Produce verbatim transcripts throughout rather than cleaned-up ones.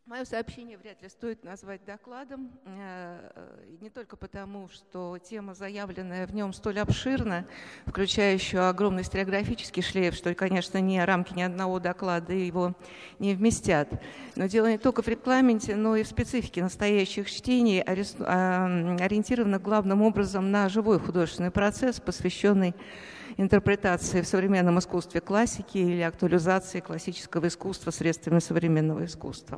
Мое сообщение вряд ли стоит назвать докладом, не только потому, что тема, заявленная в нем, столь обширна, включающая огромный историографический шлейф, что, конечно, ни рамки ни одного доклада его не вместят. Но дело не только в регламенте, но и в специфике настоящих чтений, ориентированных главным образом на живой художественный процесс, посвященный интерпретации в современном искусстве классики или актуализации классического искусства средствами современного искусства.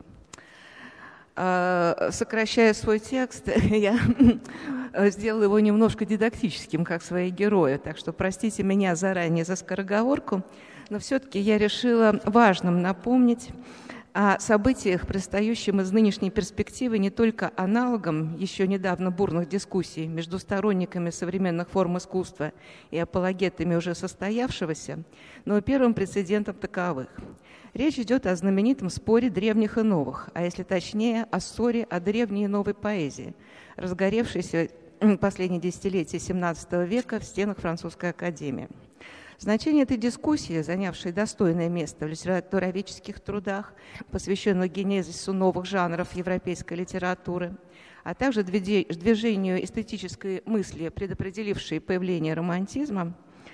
Сокращая свой текст, я сделала его немножко дидактическим, как свои герои, так что простите меня заранее за скороговорку, но все-таки я решила важным напомнить о событиях, предстающим из нынешней перспективы не только аналогом еще недавно бурных дискуссий между сторонниками современных форм искусства и апологетами уже состоявшегося, но и первым прецедентом таковых. Речь идет о знаменитом споре древних и новых, а если точнее, о ссоре о древней и новой поэзии, разгоревшейся в последние десятилетия семнадцатого века в стенах Французской академии. Значение этой дискуссии, занявшей достойное место в литературоведческих трудах, посвященных генезису новых жанров европейской литературы, а также движению эстетической мысли, предопределившей появление романтизма,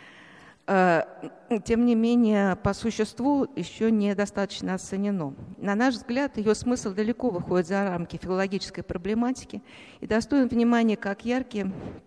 тем не менее, по существу еще недостаточно оценено. На наш взгляд, ее смысл далеко выходит за рамки филологической проблематики и достоин внимания как яркий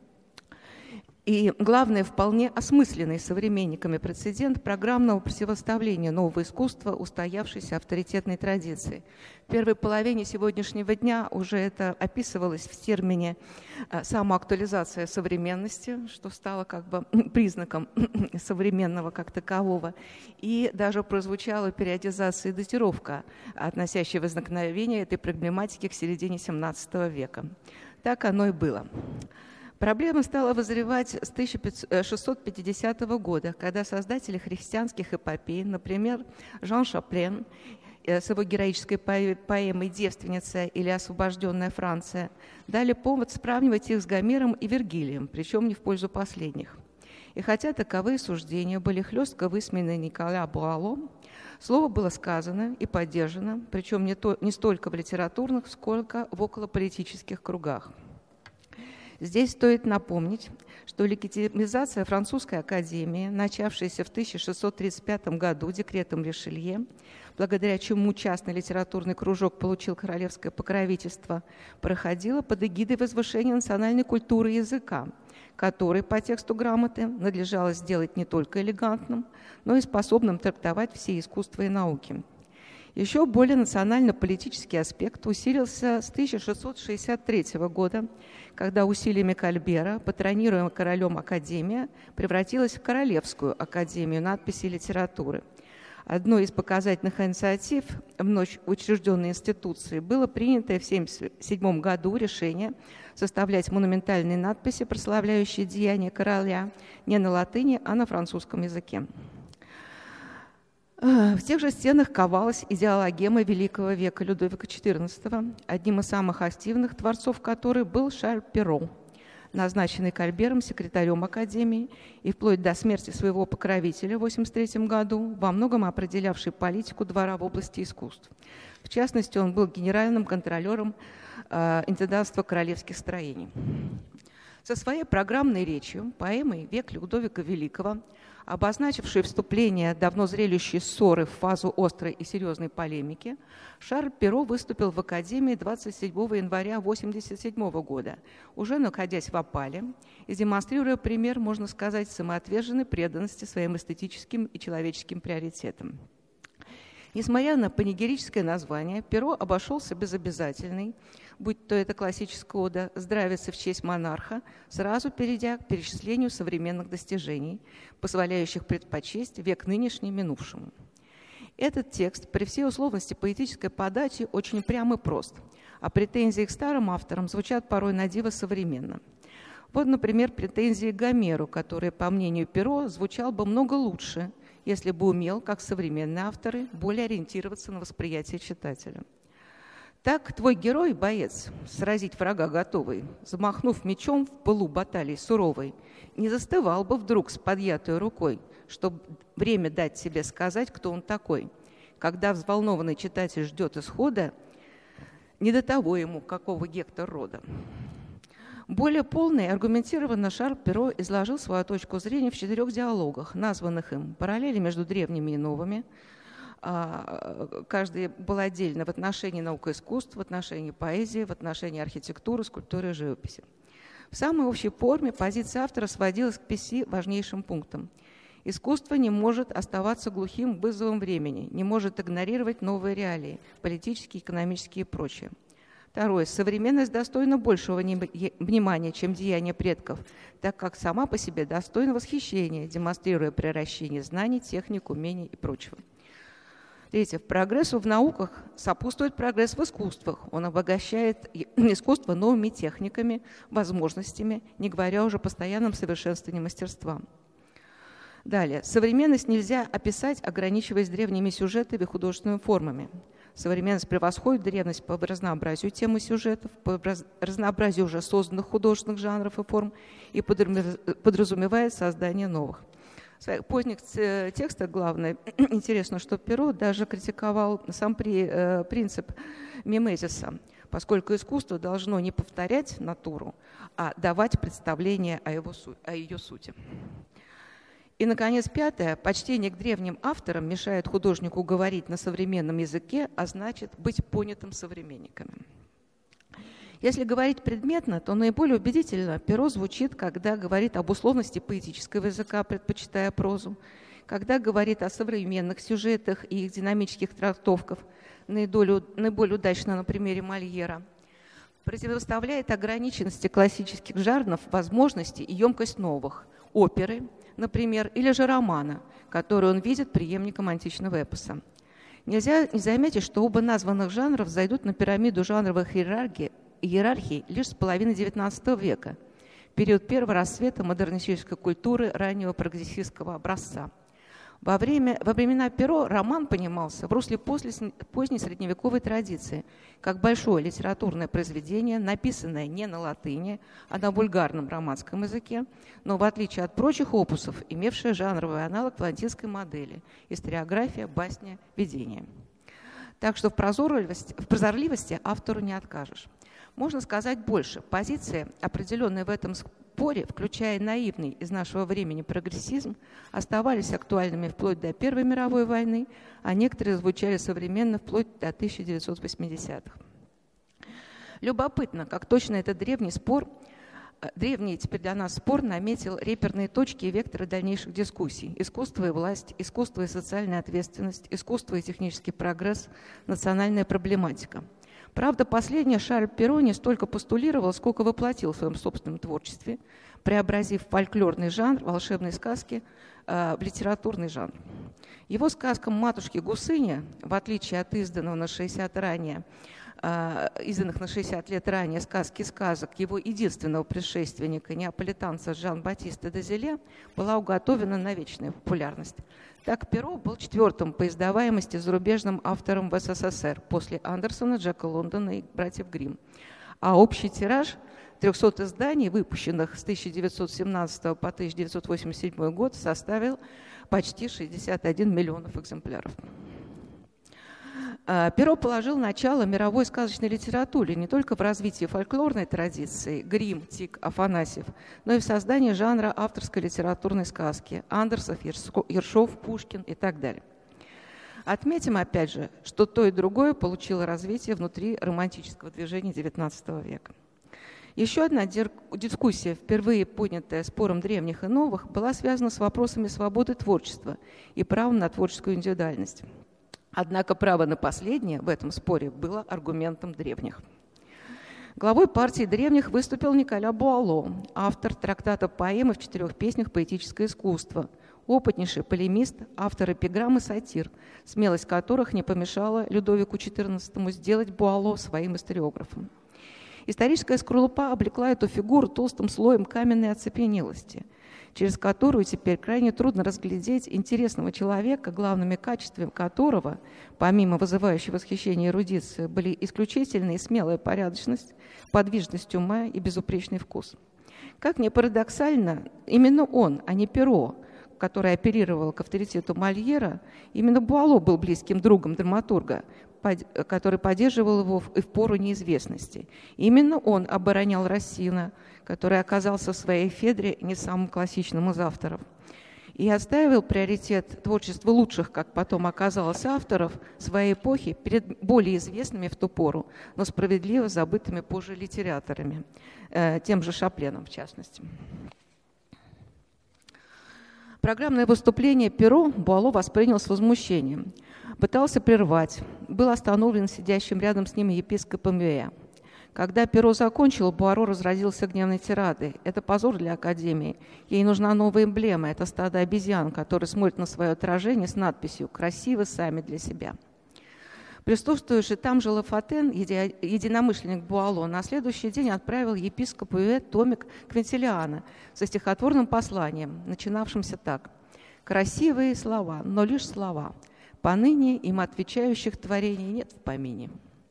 и, главное, вполне осмысленный современниками прецедент программного противоставления нового искусства устоявшейся авторитетной традиции. В первой половине сегодняшнего дня уже это описывалось в термине самоактуализация современности, что стало как бы признаком современного как такового, и даже прозвучала периодизация и датировка, относящая возникновение этой проблематики к середине семнадцатого века. Так оно и было. Проблема стала вызревать с тысяча шестьсот пятидесятого года, когда создатели христианских эпопей, например, Жан Шаплен с его героической поэмой «Девственница» или «Освобожденная Франция», дали повод сравнивать их с Гомером и Вергилием, причем не в пользу последних. И хотя таковые суждения были хлестко высмеяны Николя Буало, слово было сказано и поддержано, причем не, то, не столько в литературных, сколько в околополитических кругах. Здесь стоит напомнить, что легитимизация французской академии, начавшаяся в тысяча шестьсот тридцать пятом году декретом Ришелье, благодаря чему частный литературный кружок получил королевское покровительство, проходила под эгидой возвышения национальной культуры и языка, который по тексту грамоты надлежало сделать не только элегантным, но и способным трактовать все искусства и науки. Еще более национально-политический аспект усилился с тысяча шестьсот шестьдесят третьего года, когда усилиями Кальбера, патронируемая королем Академия, превратилась в Королевскую академию надписи и литературы. Одной из показательных инициатив вновь учрежденной институции было принятое в тысяча девятьсот семьдесят седьмом году решение составлять монументальные надписи, прославляющие деяния короля, не на латыни, а на французском языке. В тех же стенах ковалась идеологема Великого века Людовика четырнадцатого, одним из самых активных творцов которой был Шарль Перро, назначенный Кальбером секретарем Академии и вплоть до смерти своего покровителя в восемьдесят третьем году во многом определявший политику двора в области искусств. В частности, он был генеральным контролером э, интендантства королевских строений. Со своей программной речью, поэмой «Век Людовика Великого», обозначившей вступление давно зрелищей ссоры в фазу острой и серьезной полемики, Шарль Перро выступил в Академии двадцать седьмого января восемьдесят седьмого года, уже находясь в опале и демонстрируя пример, можно сказать, самоотверженной преданности своим эстетическим и человеческим приоритетам. Несмотря на панигерическое название, Перро обошелся без обязательной, будь то это классическая ода «Здравица в честь монарха», сразу перейдя к перечислению современных достижений, позволяющих предпочесть век нынешний минувшему. Этот текст, при всей условности поэтической подачи, очень прям и прост, а претензии к старым авторам звучат порой на диво современно. Вот, например, претензии к Гомеру, который, по мнению Перро, звучал бы много лучше, если бы умел, как современные авторы, более ориентироваться на восприятие читателя. Так твой герой, боец, сразить врага готовый, замахнув мечом в пылу баталии суровой, не застывал бы вдруг с подъятой рукой, чтобы время дать себе сказать, кто он такой. Когда взволнованный читатель ждет исхода, Не до того ему, какого Гектор рода. Более полно и аргументированно Шарль Перро изложил свою точку зрения в четырех диалогах, названных им «Параллели между древними и новыми». Каждый был отдельно в отношении наук и искусств, в отношении поэзии, в отношении архитектуры, скульптуры и живописи. В самой общей форме позиция автора сводилась к пяти важнейшим пунктам. Искусство не может оставаться глухим вызовом времени, не может игнорировать новые реалии, политические, экономические и прочее. Второе. Современность достойна большего внимания, чем деяния предков, так как сама по себе достойна восхищения, демонстрируя превращение знаний, техник, умений и прочего. Третье. Прогрессу в науках сопутствует прогресс в искусствах. Он обогащает искусство новыми техниками, возможностями, не говоря уже о постоянном совершенствовании мастерства. Далее. Современность нельзя описать, ограничиваясь древними сюжетами и художественными формами. Современность превосходит древность по разнообразию тем и сюжетов, по разнообразию уже созданных художественных жанров и форм и подразумевает создание новых. В своих поздних текстах, главное, интересно, что Перро даже критиковал сам при, э, принцип мимезиса, поскольку искусство должно не повторять натуру, а давать представление о, его, о ее сути. И, наконец, пятое. Почтение к древним авторам мешает художнику говорить на современном языке, а значит, быть понятым современниками. Если говорить предметно, то наиболее убедительно Перро звучит, когда говорит об условности поэтического языка, предпочитая прозу, когда говорит о современных сюжетах и их динамических трактовках, наиболее удачно на примере Мольера, противопоставляет ограниченности классических жанров, возможности и емкость новых – оперы, например, или же романа, который он видит преемником античного эпоса. Нельзя не заметить, что оба названных жанров зайдут на пирамиду жанровых иерархий, иерархии лишь с половины девятнадцатого века, период первого расцвета модернистической культуры раннего прогрессистского образца. Во, время, во времена Перро роман понимался в русле после, поздней средневековой традиции, как большое литературное произведение, написанное не на латыни, а на вульгарном романском языке, но в отличие от прочих опусов, имевшее жанровый аналог в латинской модели – историография, басня, видение. Так что в прозорливости, в прозорливости автору не откажешь. Можно сказать больше. Позиции, определенные в этом споре, включая наивный из нашего времени прогрессизм, оставались актуальными вплоть до Первой мировой войны, а некоторые звучали современно вплоть до тысяча девятьсот восьмидесятых. Любопытно, как точно этот древний спор, древний теперь для нас спор наметил реперные точки и векторы дальнейших дискуссий. Искусство и власть, искусство и социальная ответственность, искусство и технический прогресс, национальная проблематика. Правда, последнее Шарль Перро не столько постулировал, сколько воплотил в своем собственном творчестве, преобразив фольклорный жанр волшебной сказки э, в литературный жанр. Его сказкам «Матушки Гусыня», в отличие от изданного на шестьдесят ранее, э, изданных на шестьдесят лет ранее сказки сказок его единственного предшественника, неаполитанца Жан-Батиста Дезеле, была уготована на вечную популярность. Так, Перро был четвертым по издаваемости зарубежным автором в СССР после Андерсона, Джека Лондона и братьев Гримм. А общий тираж трехсот изданий, выпущенных с тысяча девятьсот семнадцатого по тысяча девятьсот восемьдесят седьмой год, составил почти шестьдесят один миллионов экземпляров. Перро положил начало мировой сказочной литературе не только в развитии фольклорной традиции Гримм, Тик, Афанасьев, но и в создании жанра авторской литературной сказки Андерсов, Ершов, Пушкин и так далее. Отметим опять же, что то и другое получило развитие внутри романтического движения девятнадцатого века. Еще одна дискуссия, впервые поднятая спором древних и новых, была связана с вопросами свободы творчества и правом на творческую индивидуальность. Однако право на последнее в этом споре было аргументом древних. Главой партии древних выступил Николя Буало, автор трактата поэмы в четырех песнях «Поэтическое искусство», опытнейший полемист, автор эпиграмм и сатир, смелость которых не помешала Людовику четырнадцатому сделать Буало своим историографом. Историческая скорлупа облекла эту фигуру толстым слоем каменной оцепенелости, через которую теперь крайне трудно разглядеть интересного человека, главными качествами которого, помимо вызывающей восхищение эрудиции, были исключительная и смелая порядочность, подвижность ума и безупречный вкус. Как ни парадоксально, именно он, а не Перро, который апеллировал к авторитету Мольера, именно Буало был близким другом драматурга, который поддерживал его и в пору неизвестности. Именно он оборонял Рассина, который оказался в своей Федре не самым классичным из авторов, и отстаивал приоритет творчества лучших, как потом оказалось, авторов своей эпохи перед более известными в ту пору, но справедливо забытыми позже литераторами, тем же Шапленом в частности. Программное выступление Перо Буало воспринял с возмущением, пытался прервать, был остановлен сидящим рядом с ним епископом Вея. Когда Перо закончил, Буаро разразился гневной тирадой. Это позор для Академии. Ей нужна новая эмблема. Это стадо обезьян, которые смотрят на свое отражение с надписью «Красивы сами для себя». Присутствующий там же Лафатен, единомышленник Буало, на следующий день отправил епископу Ве томик Квинтилиана со стихотворным посланием, начинавшимся так: «Красивые слова, но лишь слова. Поныне им отвечающих творений нет в помине».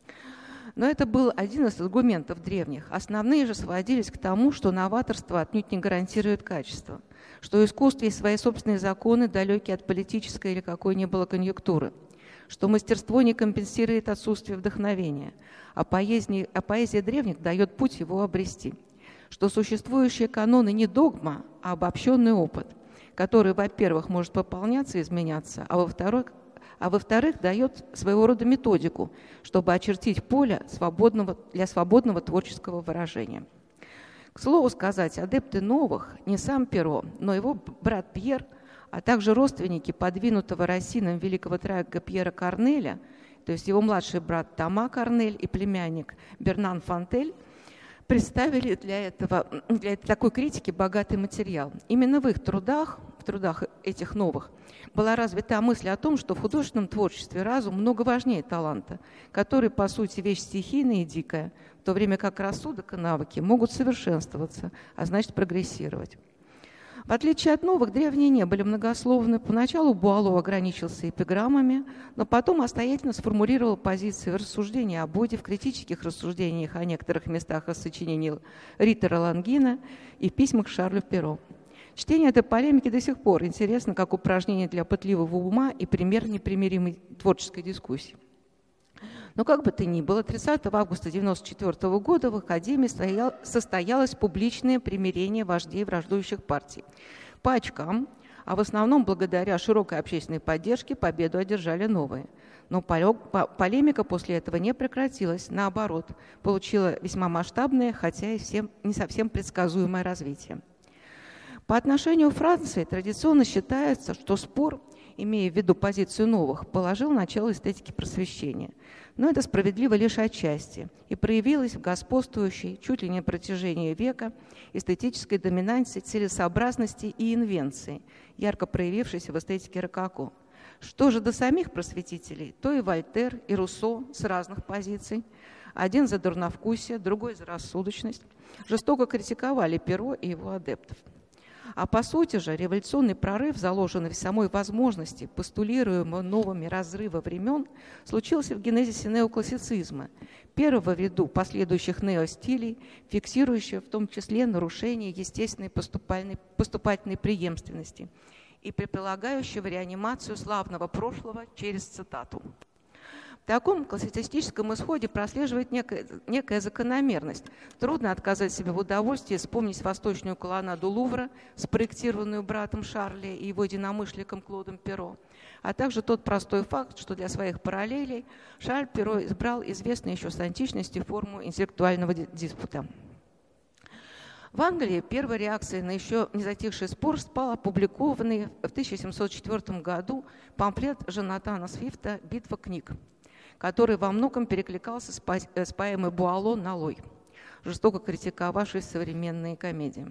Но это был один из аргументов древних. Основные же сводились к тому, что новаторство отнюдь не гарантирует качество, что в искусстве есть свои собственные законы, далекие от политической или какой ни было конъюнктуры, что мастерство не компенсирует отсутствие вдохновения, а поэзия, а поэзия древних дает путь его обрести, что существующие каноны не догма, а обобщенный опыт, который, во-первых, может пополняться и изменяться, а во-вторых, а во-вторых, дает своего рода методику, чтобы очертить поле свободного, для свободного творческого выражения. К слову сказать, адепты новых не сам Перо, но его брат Пьер, а также родственники подвинутого Рассином великого трагика Пьера Корнеля, то есть его младший брат Тома Корнель и племянник Бернан Фонтель, представили для, этого, для такой критики богатый материал. Именно в их трудах, в трудах этих новых, была развита мысль о том, что в художественном творчестве разум много важнее таланта, который, по сути, вещь стихийная и дикая, в то время как рассудок и навыки могут совершенствоваться, а значит прогрессировать. В отличие от новых, древние не были многословны. Поначалу Буало ограничился эпиграммами, но потом обстоятельно сформулировал позиции в рассуждении о Боде, в критических рассуждениях о некоторых местах из сочинений Риттера Лангина и в письмах Шарлю Перо. Чтение этой полемики до сих пор интересно как упражнение для пытливого ума и пример непримиримой творческой дискуссии. Но как бы то ни было, тридцатого августа тысяча девятьсот девяносто четвёртого года в Академии состоялось публичное примирение вождей враждующих партий. По очкам, а в основном благодаря широкой общественной поддержке, победу одержали новые. Но полемика после этого не прекратилась, наоборот, получила весьма масштабное, хотя и всем, не совсем предсказуемое развитие. По отношению к Франции традиционно считается, что спор, имея в виду позицию новых, положил начало эстетике просвещения. Но это справедливо лишь отчасти и проявилось в господствующей чуть ли не на протяжении века эстетической доминанции, целесообразности и инвенции, ярко проявившейся в эстетике рококо. Что же до самих просветителей, то и Вольтер, и Руссо с разных позиций, один за дурновкусие, другой за рассудочность, жестоко критиковали Перо и его адептов. А по сути же революционный прорыв, заложенный в самой возможности, постулируемого новыми разрыва времен, случился в генезисе неоклассицизма, первого в ряду последующих неостилей, фиксирующего в том числе нарушение естественной поступательной, поступательной преемственности и предполагающего реанимацию славного прошлого через цитату. В таком классицистическом исходе прослеживает некая, некая закономерность. Трудно отказать себе в удовольствии вспомнить восточную колоннаду Лувра, спроектированную братом Шарля и его единомышленником Клодом Перо, а также тот простой факт, что для своих параллелей Шарль Перо избрал известную еще с античности форму интеллектуального диспута. В Англии первой реакцией на еще не затихший спор стал опубликованный в тысяча семьсот четвёртом году памфлет Джонатана Свифта «Битва книг», который во многом перекликался с, по с поэмой Буало «Налой», жестоко критиковавшей современные комедии.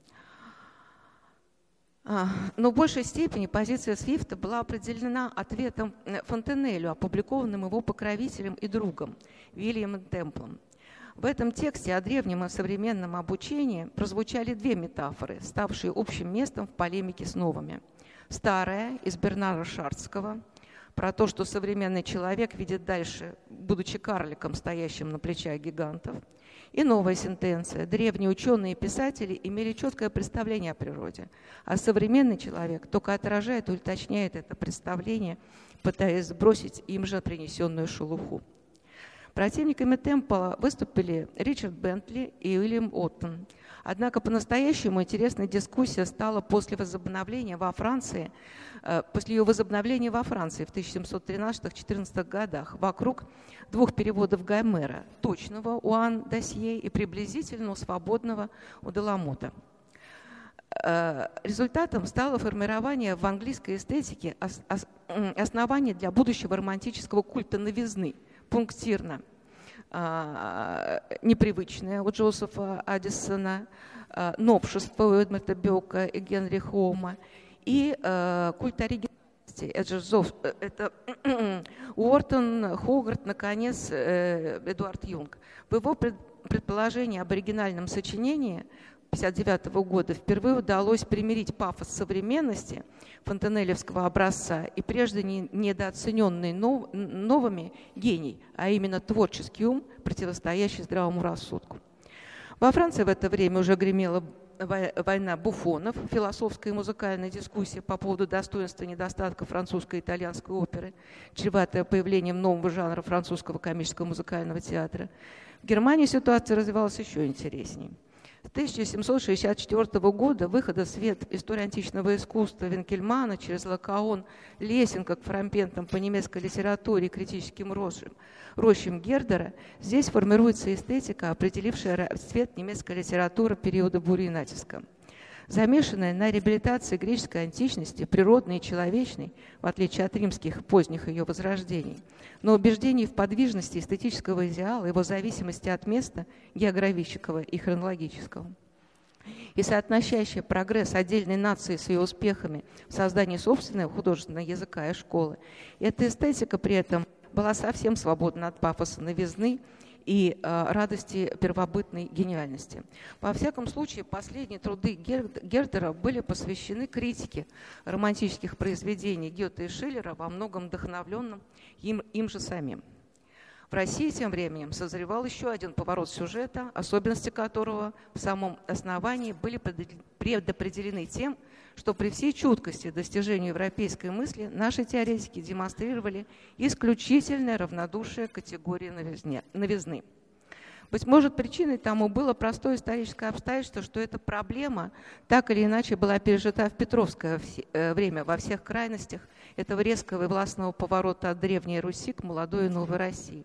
Но в большей степени позиция Свифта была определена ответом Фонтенелю, опубликованным его покровителем и другом Вильямом Темплом. В этом тексте о древнем и современном обучении прозвучали две метафоры, ставшие общим местом в полемике с новыми. Старая из Бернара Шардского, про то, что современный человек видит дальше будучи карликом, стоящим на плечах гигантов. И новая сентенция. Древние ученые и писатели имели четкое представление о природе, а современный человек только отражает и уточняет это представление, пытаясь сбросить им же принесенную шелуху. Противниками темпа выступили Ричард Бентли и Уильям Оттон. Однако по-настоящему интересная дискуссия стала после возобновления во Франции, после ее возобновления во Франции в тысяча семьсот тринадцатом-четырнадцатом годах вокруг двух переводов Гомера, точного у Ан Досье и приблизительно свободного у Деламота. Результатом стало формирование в английской эстетике оснований для будущего романтического культа новизны, пунктирно, непривычное у Джозефа Аддисона, новшество у Эдмарда Бёка и Генри Хоума и культ оригинальности. Это Уортон, Хогарт, наконец, Эдуард Юнг. В его предположении об оригинальном сочинении тысяча девятьсот пятьдесят девятого года впервые удалось примирить пафос современности фонтенелевского образца и прежде не, недооцененный нов, новыми гений, а именно творческий ум, противостоящий здравому рассудку. Во Франции в это время уже гремела война буфонов, философская и музыкальная дискуссия по поводу достоинства и недостатков французской и итальянской оперы, чреватая появлением нового жанра французского комического музыкального театра. В Германии ситуация развивалась еще интереснее. С тысяча семьсот шестьдесят четвёртого года выхода в свет истории античного искусства Винкельмана через Лакаон, Лессинга к фрагментам по немецкой литературе и критическим рощам, рощам Гердера, здесь формируется эстетика, определившая расцвет немецкой литературы периода бури и натиска. Замешанная на реабилитации греческой античности, природной и человечной, в отличие от римских поздних ее возрождений, но убеждений в подвижности эстетического идеала, его зависимости от места географического и хронологического. И соотносящая прогресс отдельной нации с ее успехами в создании собственного художественного языка и школы, эта эстетика при этом была совсем свободна от пафоса новизны и э, радости первобытной гениальности. Во всяком случае, последние труды Гердера были посвящены критике романтических произведений Гёте и Шиллера, во многом вдохновленным им, им же самим. В России тем временем созревал еще один поворот сюжета, особенности которого в самом основании были предопределены тем, что при всей чуткости достижению европейской мысли наши теоретики демонстрировали исключительное равнодушие к категории новизны. Быть может, причиной тому было простое историческое обстоятельство, что эта проблема так или иначе была пережита в Петровское время во всех крайностях этого резкого и властного поворота от Древней Руси к молодой и новой России.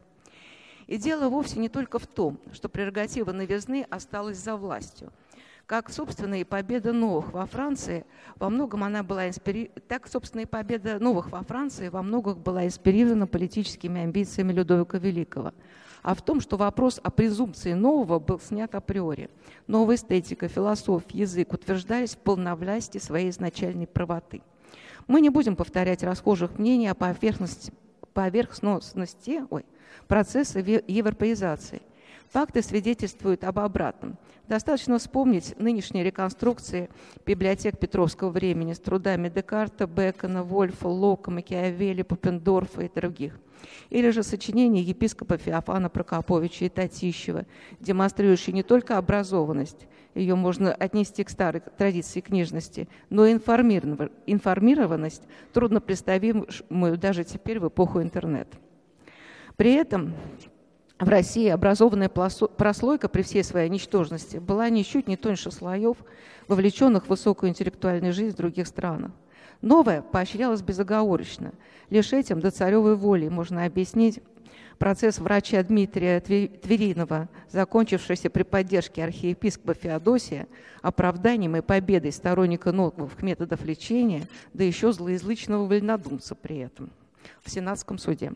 И дело вовсе не только в том, что прерогатива новизны осталась за властью. Как, собственно, и победа новых во Франции, во многом она была инспири... так, собственно, и победа новых во Франции во многом была инспирирована политическими амбициями Людовика Великого. А в том, что вопрос о презумпции нового был снят априори. Новая эстетика, философия, язык утверждались в полновластии своей изначальной правоты. Мы не будем повторять расхожих мнений о поверхности, поверхностности ой, процесса европеизации. Факты свидетельствуют об обратном. Достаточно вспомнить нынешние реконструкции библиотек Петровского времени с трудами Декарта, Бекона, Вольфа, Лока, Макиавелли, Пуппендорфа и других. Или же сочинения епископа Феофана Прокоповича и Татищева, демонстрирующие не только образованность, ее можно отнести к старой традиции книжности, но и информированность, трудно представимую даже теперь в эпоху интернета. При этом в России образованная прослойка при всей своей ничтожности была ничуть не тоньше слоев, вовлеченных в высокую интеллектуальную жизнь в других странах. Новое поощрялось безоговорочно. Лишь этим до царевой воли можно объяснить процесс врача Дмитрия Тверинова, закончившийся при поддержке архиепископа Феодосия, оправданием и победой сторонника новых методов лечения, да еще злоязычного вольнодумца при этом в Сенатском суде.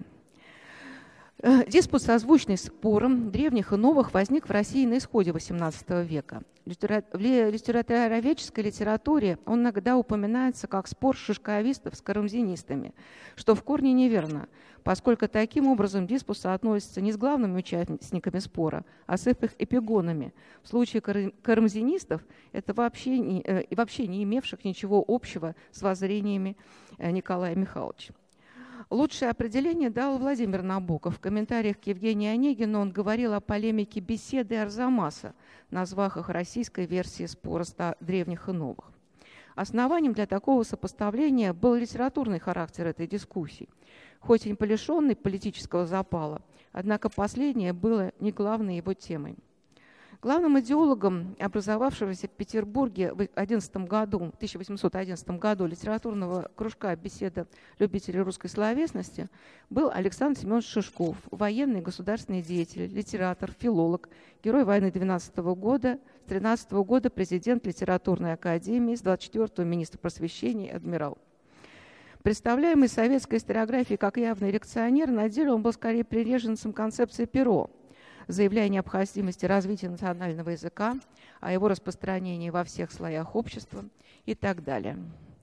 Диспут, созвучный спорам древних и новых, возник в России на исходе восемнадцатого века. В литературоведческой литературе он иногда упоминается как спор шишковистов с карамзинистами, что в корне неверно, поскольку таким образом диспут соотносится не с главными участниками спора, а с их эпигонами. В случае карамзинистов это вообще не, вообще не имевших ничего общего с воззрениями Николая Михайловича. Лучшее определение дал Владимир Набоков. В комментариях к Евгению Онегину он говорил о полемике беседы Арзамаса, назвав их российской версией спора древних и новых. Основанием для такого сопоставления был литературный характер этой дискуссии, хоть и не лишенный политического запала, однако последнее было не главной его темой. Главным идеологом образовавшегося в Петербурге в одиннадцатом году, тысяча восемьсот одиннадцатом году литературного кружка «Беседа любителей русской словесности» был Александр Семенович Шишков, военный государственный деятель, литератор, филолог, герой войны двенадцатого года, с тринадцатого года президент литературной академии, с двадцать четвёртого министр просвещения, адмирал. Представляемый советской историографией как явный реакционер, на деле он был скорее приверженцем концепции Перо, заявляя о необходимости развития национального языка, о его распространении во всех слоях общества и так далее.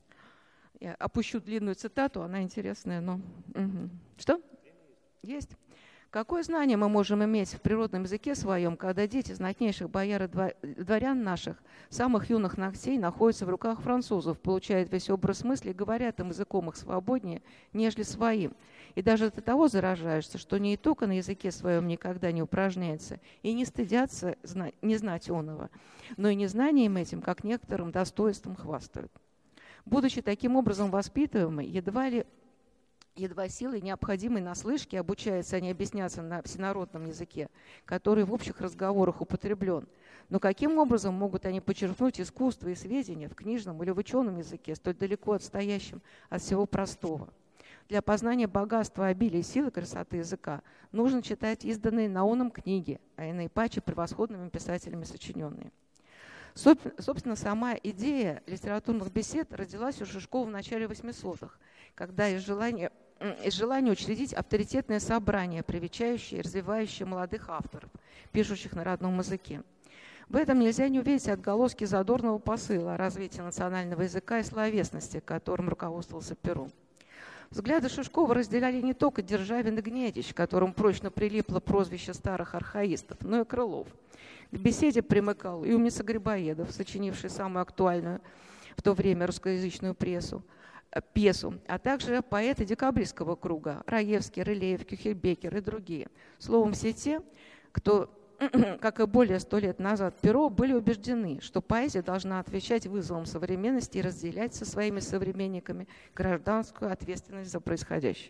Я опущу длинную цитату, она интересная, но... Угу. Что? Есть. Какое знание мы можем иметь в природном языке своем, когда дети знатнейших бояр и дворян наших, самых юных ногтей, находятся в руках французов, получают весь образ мысли и говорят им языком их свободнее, нежели своим. И даже до того заражаешься, что не только на языке своем никогда не упражняется и не стыдятся не знать оного, но и незнанием этим, как некоторым достоинством хвастают. Будучи таким образом воспитываемы, едва ли Едва силой, необходимой наслышке, обучаются они объясняться на всенародном языке, который в общих разговорах употреблен. Но каким образом могут они подчеркнуть искусство и сведения в книжном или в ученом языке, столь далеко отстоящем от всего простого? Для познания богатства, обилия, силы, красоты языка нужно читать изданные наоном книги, а иные паче превосходными писателями сочиненные. Собственно, сама идея литературных бесед родилась у Шишкова в начале восьмисотых, когда из желания, из желания учредить авторитетное собрание, привечающее и развивающее молодых авторов, пишущих на родном языке. В этом нельзя не увидеть отголоски задорного посыла о развитии национального языка и словесности, которым руководствовался Перо. Взгляды Шишкова разделяли не только Державин и Гнедич, которым прочно прилипло прозвище старых архаистов, но и Крылов. К беседе примыкал и умница Грибоедов, сочинивший самую актуальную в то время русскоязычную прессу, пьесу, а также поэты декабристского круга Раевский, Рылеев, Кюхельбекер и другие. Словом, все те, кто, как и более ста лет назад Перо, были убеждены, что поэзия должна отвечать вызовам современности и разделять со своими современниками гражданскую ответственность за происходящее.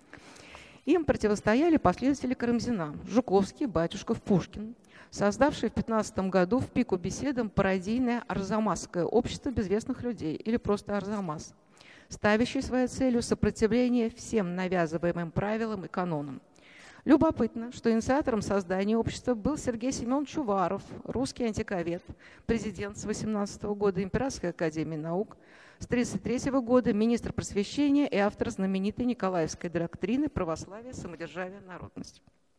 Им противостояли последователи Карамзина, Жуковский, Батюшков, Пушкин, создавшие в пятнадцатом году в пику беседам пародийное Арзамасское общество безвестных людей, или просто Арзамас, ставящий своей целью сопротивление всем навязываемым правилам и канонам. Любопытно, что инициатором создания общества был Сергей Семенович Уваров, русский антиковед, президент с восемнадцатого года Императорской академии наук, с тридцать третьего года министр просвещения и автор знаменитой Николаевской доктрины православия, самодержавия, народности.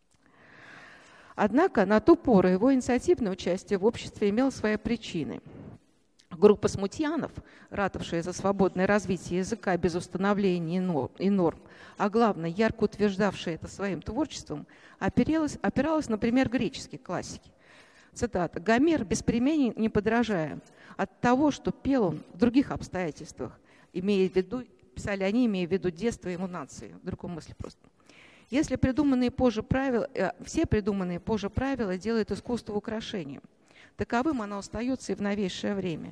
Однако на ту пору его инициативное участие в обществе имело свои причины. Группа смутьянов, ратовавшая за свободное развитие языка без установления и норм, а главное, ярко утверждавшая это своим творчеством, опиралась, опиралась, например, греческой классики. Цитата. «Гомер беспременен не подражая. От того, что пел он в других обстоятельствах, имея в виду, писали они, имея в виду детство и нации». В другом смысле просто. Если придуманные позже правила, э, все придуманные позже правила делают искусство украшением. Таковым оно остается и в новейшее время.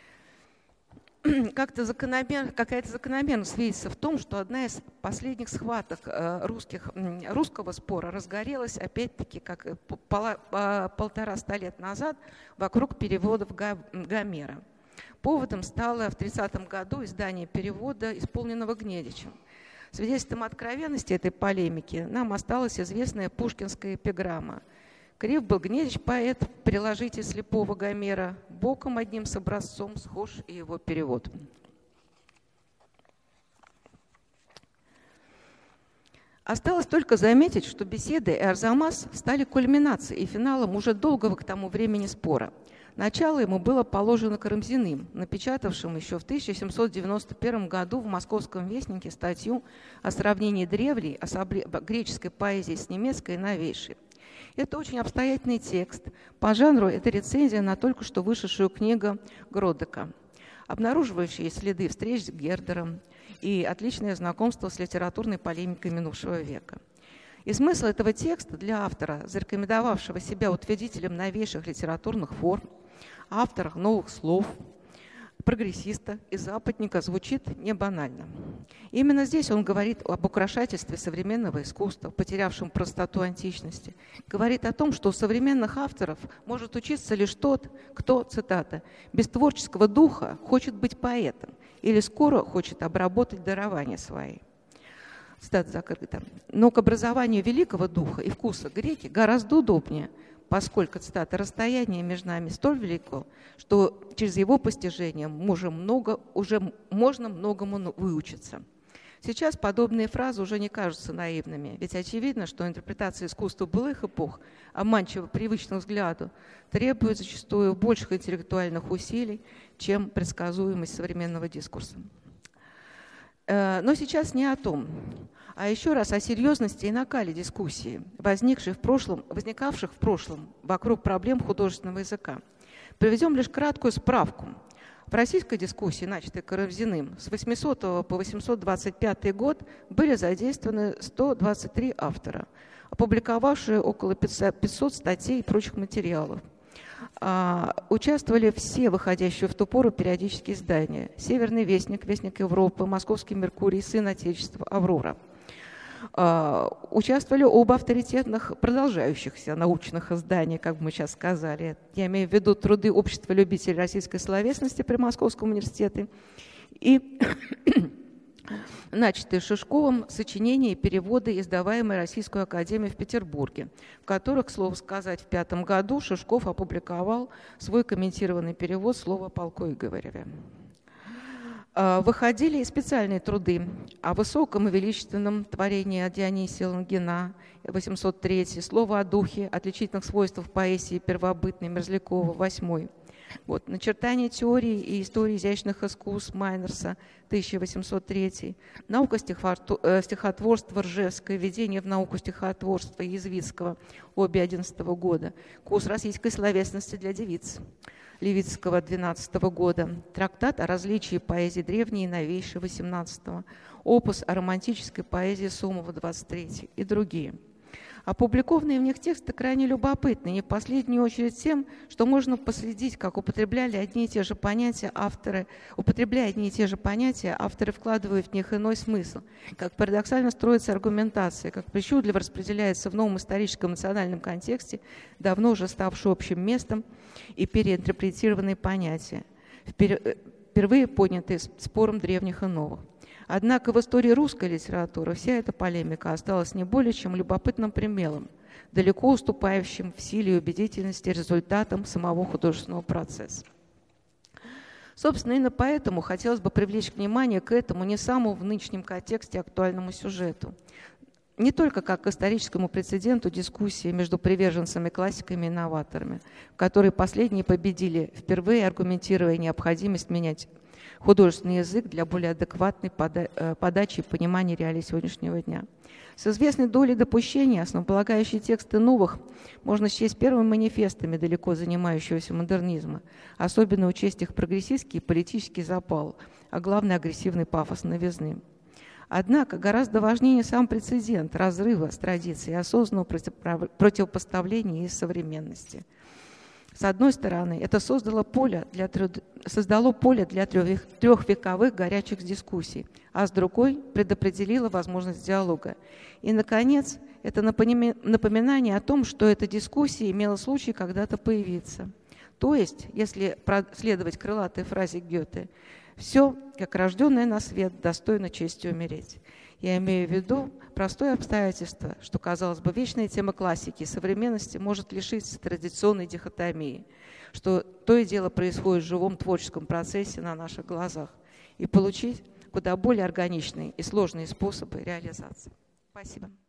Как-то закономер, какая-то закономерность видится в том, что одна из последних схваток русских, русского спора разгорелась, опять-таки, как пола, полтора ста лет назад, вокруг переводов Гомера. Поводом стало в тридцатом году издание перевода, исполненного Гнедичем. Свидетельством откровенности этой полемики нам осталась известная пушкинская эпиграмма. Крив был Гнедич поэт, приложите слепого Гомера, боком одним с образцом схож и его перевод. Осталось только заметить, что беседы и Арзамас стали кульминацией и финалом уже долгого к тому времени спора. Начало ему было положено Карамзиным, напечатавшим еще в тысяча семьсот девяносто первом году в «Московском вестнике» статью о сравнении древней греческой поэзии с немецкой новейшей. Это очень обстоятельный текст. По жанру это рецензия на только что вышедшую книгу Гродека, обнаруживающая следы встреч с Гердером и отличное знакомство с литературной полемикой минувшего века. И смысл этого текста для автора, зарекомендовавшего себя утвердителем новейших литературных форм, автора новых слов, прогрессиста и западника, звучит не банально. Именно здесь он говорит об украшательстве современного искусства, потерявшем простоту античности. Говорит о том, что у современных авторов может учиться лишь тот, кто, цитата, «без творческого духа хочет быть поэтом или скоро хочет обработать дарования свои». Цитата закрыта. Но к образованию великого духа и вкуса греки гораздо удобнее, поскольку, цитата, «расстояние между нами столь велико, что через его постижение можем много, уже можно многому выучиться». Сейчас подобные фразы уже не кажутся наивными, ведь очевидно, что интерпретация искусства былых эпох, обманчиво привычному взгляду, требует зачастую больших интеллектуальных усилий, чем предсказуемость современного дискурса. Но сейчас не о том, а еще раз о серьезности и накале дискуссии, возникших в прошлом, возникавших в прошлом вокруг проблем художественного языка. Приведем лишь краткую справку. В российской дискуссии, начатой Карамзиным, с восьмисотого по восемьсот двадцать пятый год были задействованы сто двадцать три автора, опубликовавшие около пятисот статей и прочих материалов. А, участвовали все выходящие в ту пору периодические издания: «Северный вестник», «Вестник Европы», «Московский Меркурий», «Сын Отечества», «Аврора». А, участвовали оба авторитетных продолжающихся научных издания, как бы мы сейчас сказали. Я имею в виду труды Общества любителей российской словесности при Московском университете и начатые Шишковым сочинения и переводы, издаваемые Российской академией в Петербурге, в которых, к слову сказать, в пятом году Шишков опубликовал свой комментированный перевод слова о полку Игореве. Выходили и специальные труды о высоком и величественном творении Дионисия Лунгина, восемьсот третий, слово о духе, отличительных свойствах поэзии первобытной Мерзлякова, восьмой. Вот, начертание теории и истории изящных искусств Майнерса, тысяча восемьсот третий, наука стихотворства Ржевская, введение в науку стихотворства Язвицкого, обе одиннадцатого года, курс российской словесности для девиц Левицкого двенадцатого года, трактат о различии поэзии древней и новейшей восемнадцатого, опус о романтической поэзии Сомова двадцать третий и другие. Опубликованные в них тексты крайне любопытны, не в последнюю очередь тем, что можно последить, как употребляли одни и те же понятия авторы, употребляя одни и те же понятия, авторы вкладывают в них иной смысл, как парадоксально строится аргументация, как причудливо распределяется в новом историческом национальном контексте давно уже ставший общим местом и переинтерпретированные понятия, впервые поднятые спором древних и новых. Однако в истории русской литературы вся эта полемика осталась не более чем любопытным примером, далеко уступающим в силе и убедительности результатам самого художественного процесса. Собственно, именно поэтому хотелось бы привлечь внимание к этому не самому в нынешнем контексте актуальному сюжету. Не только как к историческому прецеденту дискуссии между приверженцами, классиками и новаторами, в которой последние победили, впервые аргументируя необходимость менять художественный язык для более адекватной пода- подачи и понимания реалий сегодняшнего дня. С известной долей допущения основополагающие тексты новых можно счесть первыми манифестами далеко занимающегося модернизма, особенно учесть их прогрессистский и политический запал, а главное агрессивный пафос новизны. Однако гораздо важнее сам прецедент разрыва с традицией осознанного противопоставления и современности. С одной стороны, это создало поле для, создало поле для трехвековых горячих дискуссий, а с другой предопределило возможность диалога. И, наконец, это напоминание о том, что эта дискуссия имела случай когда-то появиться. То есть, если следовать крылатой фразе Гёте, «все, как рожденное на свет, достойно чести умереть». Я имею в виду простое обстоятельство, что, казалось бы, вечная тема классики и современности может лишиться традиционной дихотомии, что то и дело происходит в живом творческом процессе на наших глазах, и получить куда более органичные и сложные способы реализации. Спасибо.